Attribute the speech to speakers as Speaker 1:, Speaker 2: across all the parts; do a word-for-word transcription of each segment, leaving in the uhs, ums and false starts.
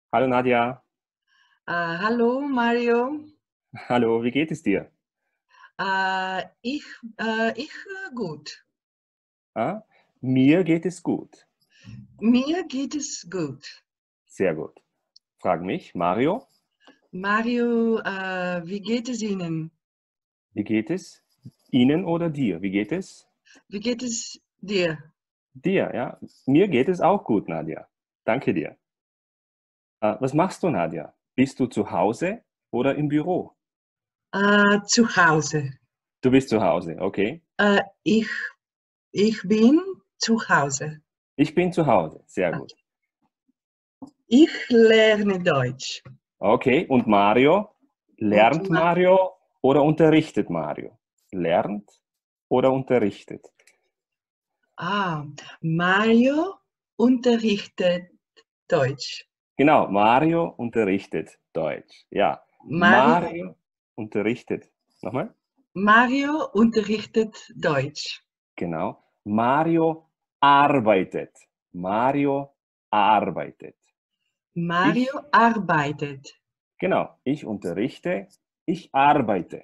Speaker 1: Hallo Nadja.
Speaker 2: Äh, hallo Mario.
Speaker 1: Hallo, wie geht es dir?
Speaker 2: Äh, ich, äh, ich äh, gut.
Speaker 1: Ah, mir geht es gut.
Speaker 2: Mir geht es gut.
Speaker 1: Sehr gut. Frag mich, Mario,
Speaker 2: Mario, äh, wie geht es Ihnen?
Speaker 1: wie geht es Ihnen oder dir? Wie geht es
Speaker 2: Wie geht es dir?
Speaker 1: dir? Ja, mir geht es auch gut, Nadja. Danke dir. Äh, was machst du, Nadja? Bist du zu Hause oder im Büro?
Speaker 2: Äh, zu Hause.
Speaker 1: Du bist zu Hause, okay.
Speaker 2: Äh, ich, ich bin zu Hause.
Speaker 1: Ich bin zu Hause, sehr gut.
Speaker 2: Okay. Ich lerne Deutsch.
Speaker 1: Okay, und Mario?
Speaker 2: Und
Speaker 1: Lernt
Speaker 2: Ma
Speaker 1: Mario oder unterrichtet Mario? Lernt oder unterrichtet?
Speaker 2: ah, Mario unterrichtet Deutsch.
Speaker 1: Genau, Mario unterrichtet Deutsch. Ja,
Speaker 2: Mario,
Speaker 1: Mario unterrichtet. Nochmal?
Speaker 2: Mario unterrichtet Deutsch.
Speaker 1: Genau. Mario arbeitet. Mario arbeitet. Ich,
Speaker 2: Mario arbeitet.
Speaker 1: genau, ich unterrichte, ich arbeite.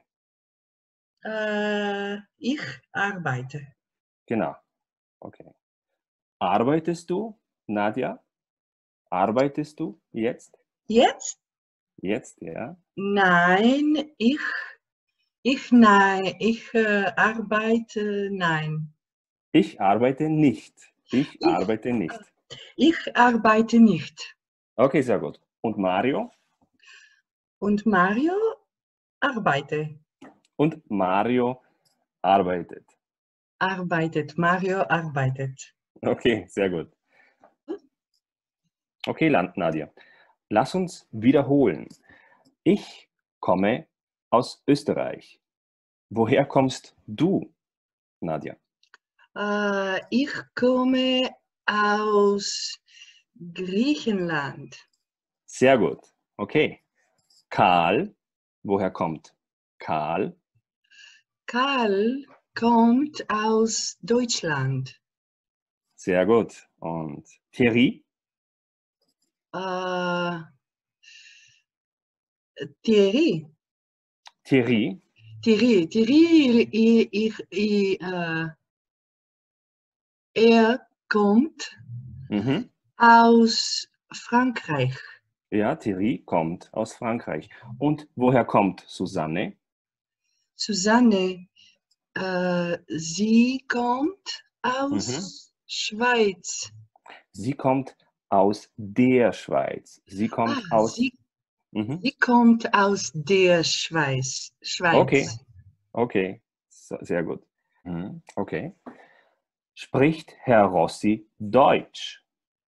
Speaker 2: Äh, ich arbeite.
Speaker 1: Genau, okay. Arbeitest du, Nadja? Arbeitest du jetzt?
Speaker 2: Jetzt?
Speaker 1: Jetzt, ja.
Speaker 2: Nein, ich, ich, nein, ich äh, arbeite, nein.
Speaker 1: Ich arbeite nicht. Ich
Speaker 2: Ich,
Speaker 1: arbeite nicht.
Speaker 2: ich arbeite nicht.
Speaker 1: Okay, sehr gut. Und Mario?
Speaker 2: Und Mario arbeite,
Speaker 1: Und Mario arbeitet.
Speaker 2: arbeitet. Mario arbeitet.
Speaker 1: Okay, sehr gut. Okay, Land Nadja. Lass uns wiederholen. Ich komme aus Österreich. Woher kommst du, Nadja?
Speaker 2: Äh, ich komme aus Griechenland.
Speaker 1: Sehr gut. Okay. Karl, woher kommt Karl?
Speaker 2: Karl kommt aus Deutschland.
Speaker 1: Sehr gut. Und Thierry?
Speaker 2: Äh, Thierry.
Speaker 1: Thierry?
Speaker 2: Thierry, Thierry, ich, ich, ich, äh, er kommt
Speaker 1: Mhm.
Speaker 2: aus Frankreich.
Speaker 1: Ja, Thierry kommt aus Frankreich. Und woher kommt Susanne?
Speaker 2: Susanne, äh, sie kommt
Speaker 1: Mhm.
Speaker 2: aus Schweiz.
Speaker 1: Sie kommt aus der Schweiz. Sie
Speaker 2: Ah,
Speaker 1: kommt aus.
Speaker 2: sie,
Speaker 1: Mhm.
Speaker 2: sie kommt aus der Schweiz.
Speaker 1: Okay,
Speaker 2: Schweiz.
Speaker 1: okay. So, sehr gut. Mhm. Okay. Spricht Herr Rossi Deutsch?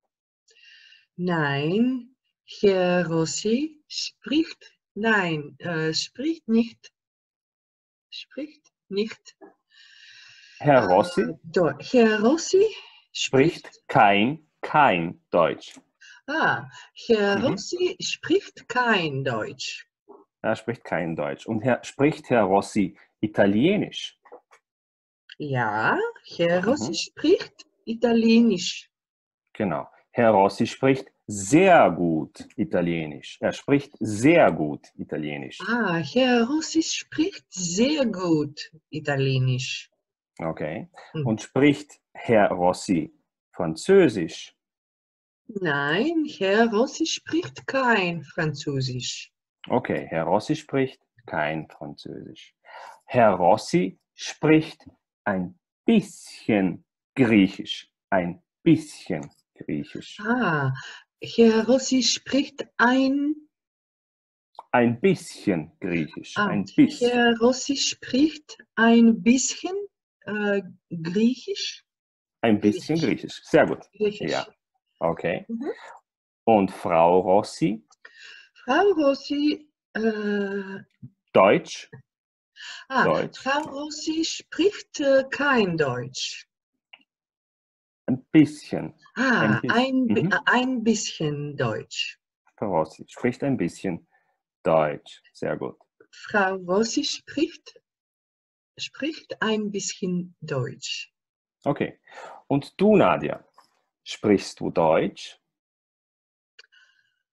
Speaker 2: Nein, Herr Rossi spricht, nein, äh, spricht nicht, spricht nicht.
Speaker 1: Herr
Speaker 2: Äh,
Speaker 1: Rossi
Speaker 2: Deu- Herr Rossi
Speaker 1: spricht
Speaker 2: spricht,
Speaker 1: kein, kein Deutsch.
Speaker 2: ah, Herr
Speaker 1: Mhm.
Speaker 2: Rossi spricht kein Deutsch.
Speaker 1: Er spricht kein Deutsch. Und Herr, spricht Herr Rossi Italienisch?
Speaker 2: Ja, Herr Rossi
Speaker 1: Mhm.
Speaker 2: spricht Italienisch.
Speaker 1: Genau. Herr Rossi spricht sehr gut Italienisch. Er spricht sehr gut Italienisch.
Speaker 2: Ah, Herr Rossi spricht sehr gut Italienisch.
Speaker 1: Okay.
Speaker 2: Hm.
Speaker 1: Und spricht Herr Rossi Französisch?
Speaker 2: Nein, Herr Rossi spricht kein Französisch.
Speaker 1: Okay, Herr Rossi spricht kein Französisch. Herr Rossi spricht ein bisschen Griechisch. Ein bisschen Griechisch.
Speaker 2: Ah, Herr Rossi spricht ein,
Speaker 1: Ein bisschen Griechisch.
Speaker 2: ah,
Speaker 1: Ein bisschen.
Speaker 2: Herr Rossi spricht ein bisschen äh, Griechisch.
Speaker 1: Ein bisschen
Speaker 2: Griechisch.
Speaker 1: Griechisch. Sehr gut.
Speaker 2: Griechisch.
Speaker 1: Ja. Okay.
Speaker 2: Mhm.
Speaker 1: Und Frau Rossi,
Speaker 2: Frau Rossi, äh,
Speaker 1: Deutsch.
Speaker 2: ah,
Speaker 1: Deutsch.
Speaker 2: Frau Rossi spricht äh, kein Deutsch.
Speaker 1: Ein bisschen. Ein
Speaker 2: Ah,
Speaker 1: bisschen.
Speaker 2: ein, bi- äh,
Speaker 1: Mhm.
Speaker 2: ein bisschen Deutsch.
Speaker 1: Frau Rossi spricht ein bisschen Deutsch. Sehr gut.
Speaker 2: Frau Rossi spricht, spricht ein bisschen Deutsch.
Speaker 1: Okay. Und du, Nadja, sprichst du Deutsch?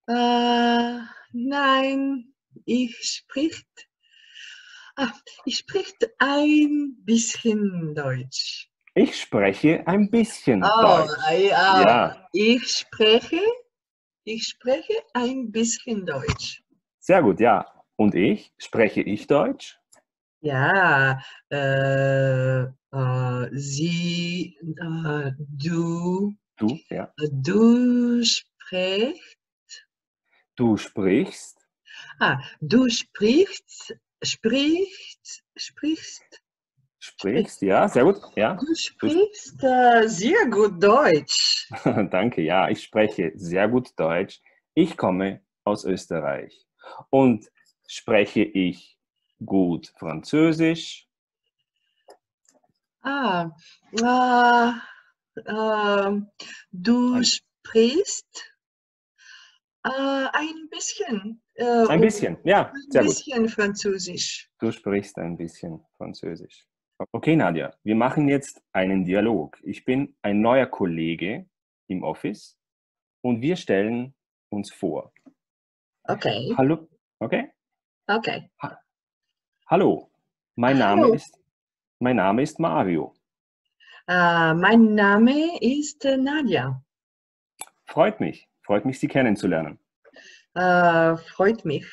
Speaker 2: Äh, nein, ich spricht, ah, ich spricht ein bisschen Deutsch.
Speaker 1: Ich spreche ein bisschen
Speaker 2: Oh,
Speaker 1: Deutsch.
Speaker 2: ja,
Speaker 1: Ja,
Speaker 2: ich spreche, ich spreche ein bisschen Deutsch.
Speaker 1: sehr gut, ja. Und ich? Spreche ich Deutsch?
Speaker 2: Ja, äh, äh, sie, äh, du,
Speaker 1: Du, ja.
Speaker 2: du sprichst,
Speaker 1: Du sprichst,
Speaker 2: ah, du sprichst, sprichst, sprichst,
Speaker 1: sprichst,
Speaker 2: sprichst.
Speaker 1: ja, sehr gut, ja.
Speaker 2: Du
Speaker 1: Du, sp-
Speaker 2: sprichst äh, sehr gut Deutsch.
Speaker 1: danke, ja, ich spreche sehr gut Deutsch. Ich komme aus Österreich. Und spreche ich gut Französisch?
Speaker 2: Ah, äh, äh, du
Speaker 1: Ein,
Speaker 2: sprichst äh, ein bisschen, äh,
Speaker 1: ein
Speaker 2: um,
Speaker 1: bisschen, ja,
Speaker 2: ein
Speaker 1: sehr gut.
Speaker 2: bisschen Französisch.
Speaker 1: Du sprichst ein bisschen Französisch. Okay, Nadja, wir machen jetzt einen Dialog. Ich bin ein neuer Kollege im Office und wir stellen uns vor.
Speaker 2: Okay,
Speaker 1: Hallo, okay?
Speaker 2: okay.
Speaker 1: Ha Hallo, mein Name
Speaker 2: Hallo,
Speaker 1: ist, mein Name ist Mario.
Speaker 2: äh, mein Name ist äh, Nadja.
Speaker 1: Freut mich, freut mich, Sie kennenzulernen.
Speaker 2: Äh, freut mich.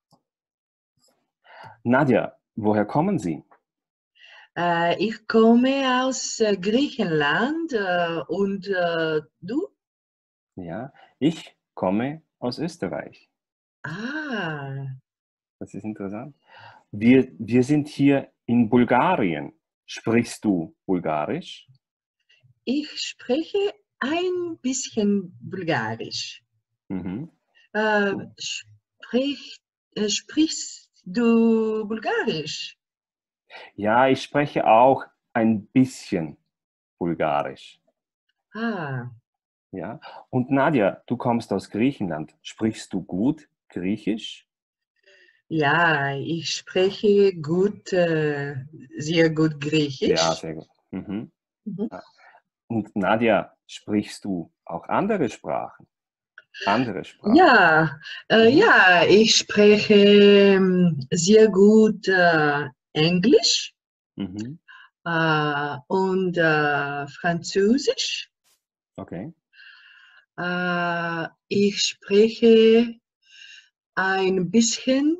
Speaker 1: Nadja, woher kommen Sie?
Speaker 2: Äh, ich komme aus äh, Griechenland äh, und äh, du?
Speaker 1: Ja, ich komme aus Österreich.
Speaker 2: Ah,
Speaker 1: Das ist interessant. Wir, wir sind hier in Bulgarien. Sprichst du Bulgarisch?
Speaker 2: ich spreche ein bisschen Bulgarisch.
Speaker 1: Mhm.
Speaker 2: Äh,
Speaker 1: Gut.
Speaker 2: sprich, äh, sprichst du Bulgarisch?
Speaker 1: Ja, ich spreche auch ein bisschen Bulgarisch.
Speaker 2: Ah,
Speaker 1: Ja. Und Nadja, du kommst aus Griechenland. Sprichst du gut Griechisch?
Speaker 2: ja, ich spreche gut, äh, sehr gut
Speaker 1: Ja,
Speaker 2: Griechisch.
Speaker 1: sehr gut. Mhm.
Speaker 2: Mhm.
Speaker 1: Ja. Und Nadja, sprichst du auch andere Sprachen? Andere Sprachen?
Speaker 2: Ja, äh,
Speaker 1: Mhm.
Speaker 2: ja, ich spreche ähm, sehr gut äh, Englisch
Speaker 1: Mhm.
Speaker 2: äh, und äh, Französisch.
Speaker 1: Okay.
Speaker 2: Äh, ich spreche ein bisschen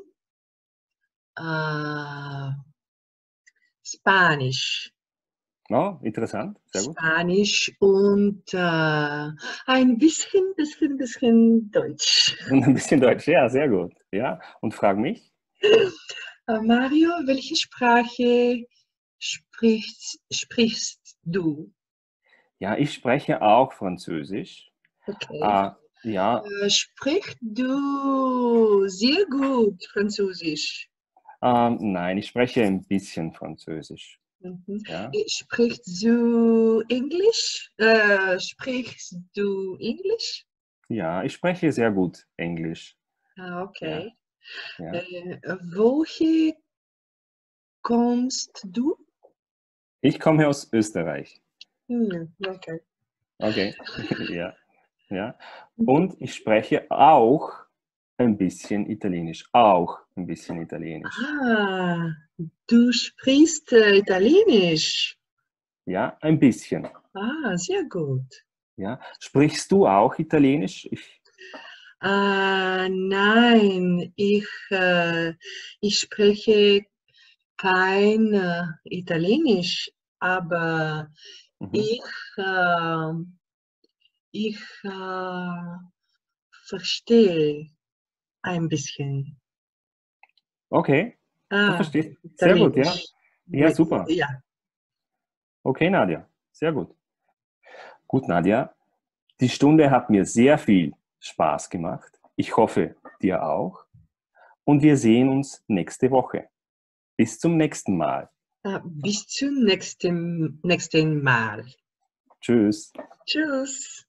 Speaker 2: äh, Spanisch.
Speaker 1: Oh, interessant. Sehr gut.
Speaker 2: Spanisch und äh, ein bisschen, bisschen, bisschen Deutsch.
Speaker 1: Und ein bisschen Deutsch. Ja, sehr gut. Ja. Und frag mich.
Speaker 2: Äh, Mario, welche Sprache sprichst, sprichst du?
Speaker 1: Ja, ich spreche auch Französisch.
Speaker 2: Okay.
Speaker 1: Äh, ja,
Speaker 2: Äh, sprichst du sehr gut Französisch?
Speaker 1: ähm, nein, ich spreche ein bisschen Französisch.
Speaker 2: Mhm.
Speaker 1: Ja,
Speaker 2: Äh, Sprichst du Englisch? Äh, sprichst du Englisch?
Speaker 1: ja, ich spreche sehr gut Englisch.
Speaker 2: Ah,
Speaker 1: Ja,
Speaker 2: okay.
Speaker 1: ja.
Speaker 2: Äh, woher kommst du?
Speaker 1: Ich komme aus Österreich.
Speaker 2: Hm, okay.
Speaker 1: Okay, ja, ja.
Speaker 2: Mhm.
Speaker 1: Und ich spreche auch ein bisschen Italienisch. Auch ein bisschen Italienisch.
Speaker 2: Ah, du sprichst äh, Italienisch.
Speaker 1: Ja, ein bisschen.
Speaker 2: Ah, sehr gut.
Speaker 1: Ja. Sprichst du auch Italienisch? Ich,
Speaker 2: Ah, nein, ich, äh, ich spreche kein äh, Italienisch, aber
Speaker 1: mhm.
Speaker 2: ich, äh, ich äh, verstehe ein bisschen.
Speaker 1: Okay, du
Speaker 2: Ah,
Speaker 1: verstehst. Sehr gut, ja.
Speaker 2: Italienisch.
Speaker 1: Ja,
Speaker 2: Mit,
Speaker 1: super.
Speaker 2: ja.
Speaker 1: Okay, Nadja, sehr gut. Gut, Nadja, die Stunde hat mir sehr viel Spaß gemacht. Ich hoffe, dir auch. Und wir sehen uns nächste Woche. Bis zum nächsten Mal.
Speaker 2: Äh, bis zum nächsten, nächsten Mal.
Speaker 1: Tschüss.
Speaker 2: Tschüss.